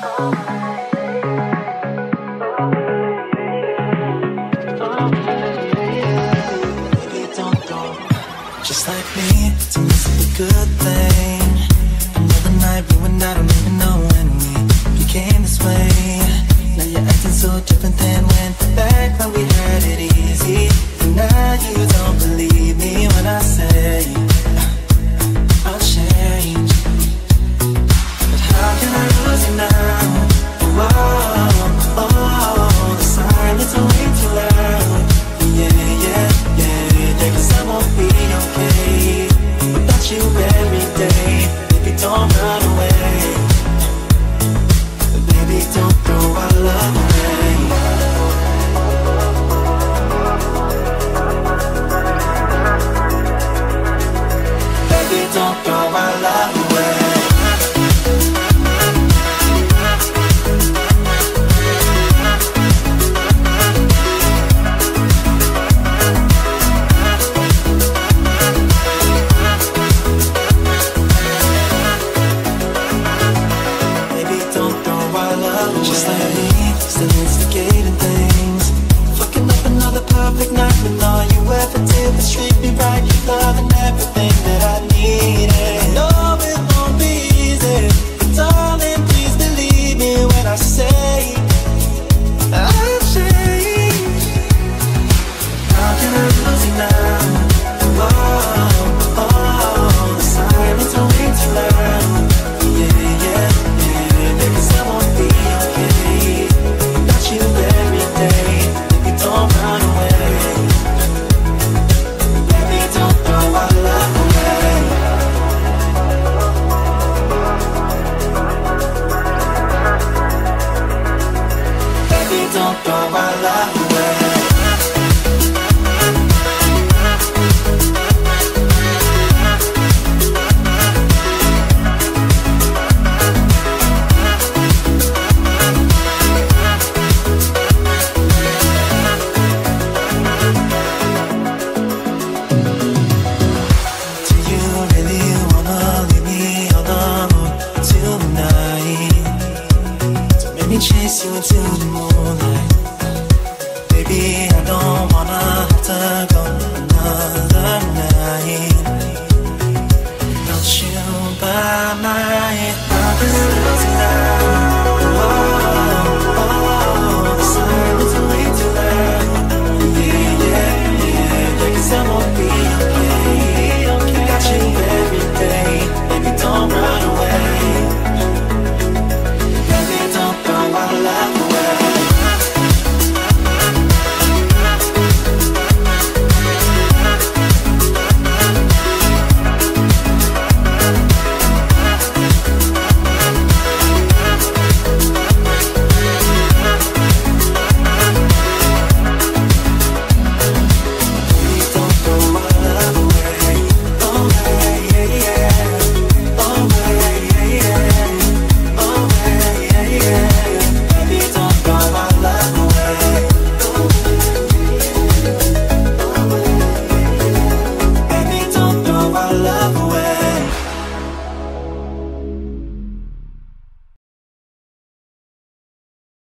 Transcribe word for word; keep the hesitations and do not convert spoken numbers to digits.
Just like me, to me it's a good thing. Another night ruined, I don't even know when we became this way. Now you're acting so different than when back when we had it easy. And now you don't believe me when I say I'll change. But how can I lose you now? Oh, oh, oh, the silence are way too loud. Yeah, yeah, yeah, yeah, cause I won't be okay without you every day. Baby, don't run away. Baby, don't throw our love away. Baby, don't throw our love away. Just like me, still instigating things. Fucking up another perfect night with all you ever did was treat me right. Love and everything that I needed. No, it won't be easy, but darling, please believe me when I say I'll change. How can I lose you now? Oh, oh, the silence are way too loud. Yeah, yeah, yeah, cause I won't be okay without you every day. Baby, don't run away. Baby, don't throw our love away. Baby, don't throw our love away. Chase you into the moonlight. Baby, I don't wanna have to go another night. Don't you by my heart.